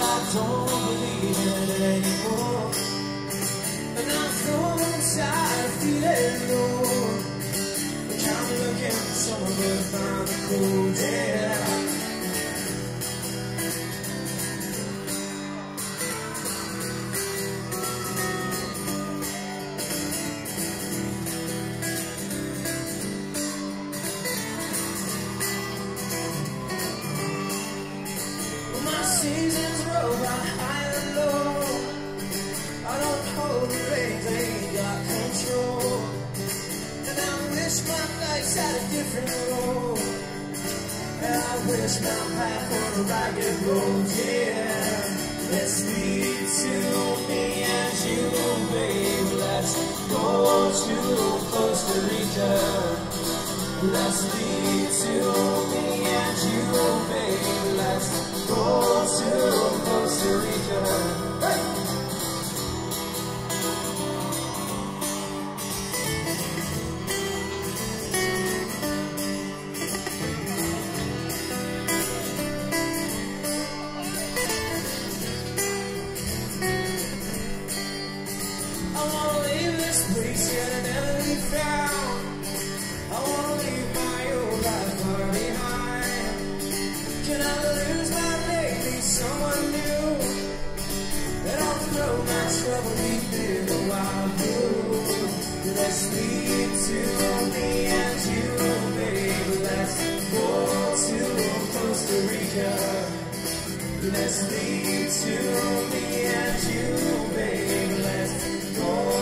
I don't believe in it anymore. And I'm so inside of feeling low. I'm looking for someone to find the cold, yeah. Well, my seasons roll by high and low. I don't hold the reins, I ain't got control. And I wish my life had a different road. And I wish my path were a ragged road, yeah. Let's lead to me and you, babe. Let's go to Costa Rica. Let's lead to me and you, babe. Let's go to Costa Rica. Hey! I wanna leave this place yet and never be found. I wanna leave my old life far behind. Can I lose my leg, meet someone new? And I'll throw my trouble deep in the wild blue. Let's lead to me and you, baby. Let's go to Costa Rica. Let's lead to me and you, baby. Let's go